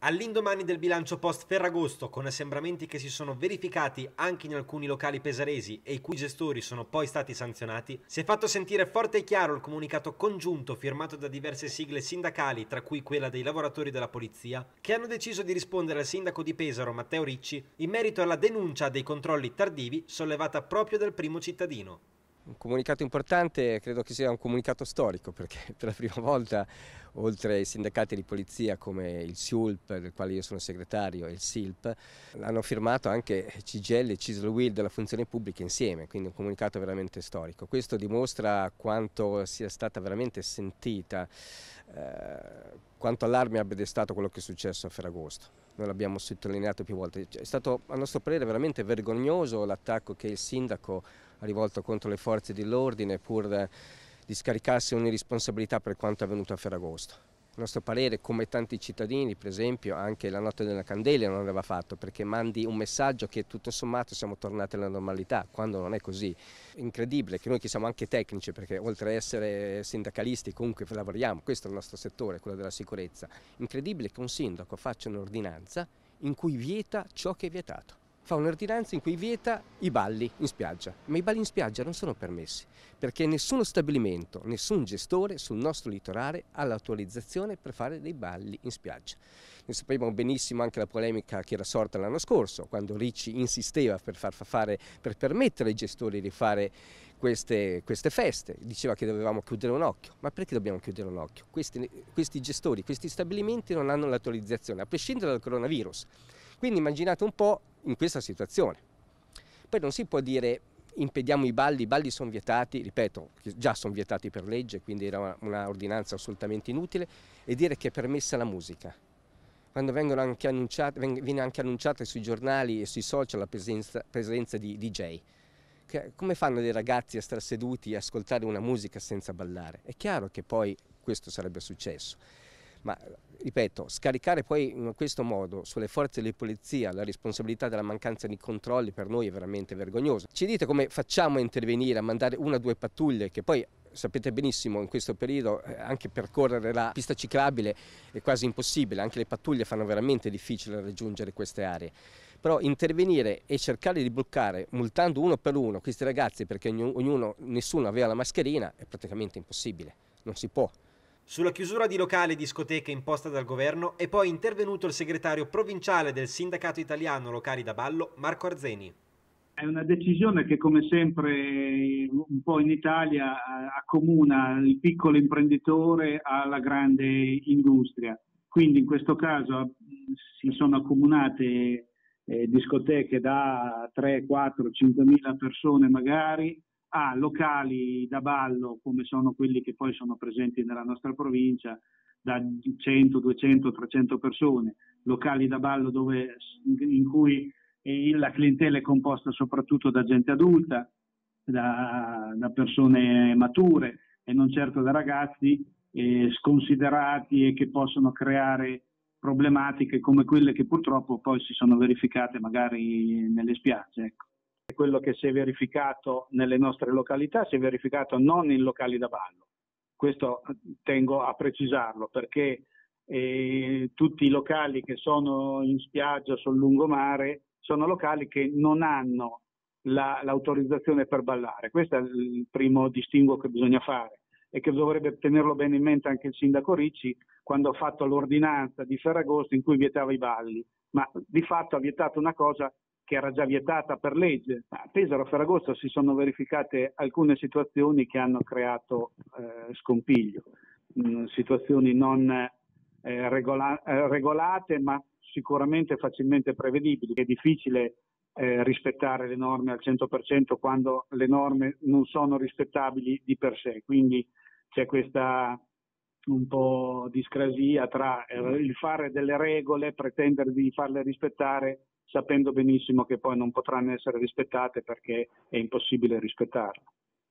All'indomani del bilancio post Ferragosto, con assembramenti che si sono verificati anche in alcuni locali pesaresi e i cui gestori sono poi stati sanzionati, si è fatto sentire forte e chiaro il comunicato congiunto firmato da diverse sigle sindacali, tra cui quella dei lavoratori della polizia, che hanno deciso di rispondere al sindaco di Pesaro, Matteo Ricci, in merito alla denuncia dei controlli tardivi sollevata proprio dal primo cittadino. Un comunicato importante, credo che sia un comunicato storico, perché per la prima volta, oltre ai sindacati di polizia come il SIULP, del quale io sono segretario, e il SILP, hanno firmato anche CGIL e CISL UIL della funzione pubblica insieme, quindi un comunicato veramente storico. Questo dimostra quanto sia stata veramente sentita, quanto allarme abbia destato quello che è successo a Ferragosto. Noi l'abbiamo sottolineato più volte. È stato, a nostro parere, veramente vergognoso l'attacco che il sindaco ha rivolto contro le forze dell'ordine pur di scaricarsi ogni responsabilità per quanto è avvenuto a Ferragosto. A nostro parere, come tanti cittadini, per esempio, anche la notte della Candelia non aveva fatto, perché mandi un messaggio che tutto sommato siamo tornati alla normalità, quando non è così. Incredibile che noi che siamo anche tecnici, perché oltre ad essere sindacalisti comunque lavoriamo, questo è il nostro settore, quello della sicurezza. Incredibile che un sindaco faccia un'ordinanza in cui vieta ciò che è vietato. Fa un'ordinanza in cui vieta i balli in spiaggia, ma i balli in spiaggia non sono permessi, perché nessuno stabilimento, nessun gestore sul nostro litorale ha l'autorizzazione per fare dei balli in spiaggia. Noi sapevamo benissimo anche la polemica che era sorta l'anno scorso, quando Ricci insisteva per permettere ai gestori di fare queste feste, diceva che dovevamo chiudere un occhio. Ma perché dobbiamo chiudere un occhio? Questi gestori, questi stabilimenti non hanno l'autorizzazione, a prescindere dal coronavirus. Quindi immaginate un po' in questa situazione. Poi non si può dire impediamo i balli sono vietati, ripeto, già sono vietati per legge, quindi era una ordinanza assolutamente inutile, e dire che è permessa la musica. Quando viene anche annunciata sui giornali e sui social la presenza di DJ. Come fanno dei ragazzi a stare seduti e ascoltare una musica senza ballare? È chiaro che poi questo sarebbe successo. Ma ripeto, scaricare poi in questo modo sulle forze di polizia la responsabilità della mancanza di controlli per noi è veramente vergognoso. Ci dite come facciamo a intervenire, a mandare una o due pattuglie, che poi sapete benissimo in questo periodo anche percorrere la pista ciclabile è quasi impossibile, anche le pattuglie fanno veramente difficile raggiungere queste aree. Però intervenire e cercare di bloccare, multando uno per uno questi ragazzi perché nessuno aveva la mascherina, è praticamente impossibile, non si può. Sulla chiusura di locali e discoteche imposta dal governo è poi intervenuto il segretario provinciale del Sindacato Italiano Locali da Ballo, Marco Arzeni. È una decisione che, come sempre un po' in Italia, accomuna il piccolo imprenditore alla grande industria. Quindi in questo caso si sono accomunate discoteche da 3, 4, 5 mila persone magari, a locali da ballo come sono quelli che poi sono presenti nella nostra provincia, da 100, 200, 300 persone, locali da ballo in cui la clientela è composta soprattutto da gente adulta, da persone mature e non certo da ragazzi sconsiderati e che possono creare problematiche come quelle che purtroppo poi si sono verificate magari nelle spiagge. Ecco. Quello che si è verificato nelle nostre località si è verificato non in locali da ballo. Questo tengo a precisarlo perché tutti i locali che sono in spiaggia sul lungomare sono locali che non hanno l'autorizzazione per ballare. Questo è il primo distinguo che bisogna fare e che dovrebbe tenerlo bene in mente anche il sindaco Ricci quando ha fatto l'ordinanza di Ferragosto in cui vietava i balli, ma di fatto ha vietato una cosa che era già vietata per legge. A Pesaro, a Ferragosto si sono verificate alcune situazioni che hanno creato scompiglio, situazioni non regolate ma sicuramente facilmente prevedibili. È difficile rispettare le norme al 100% quando le norme non sono rispettabili di per sé, quindi c'è questa un po' discrasia tra il fare delle regole, pretendere di farle rispettare sapendo benissimo che poi non potranno essere rispettate perché è impossibile rispettarle.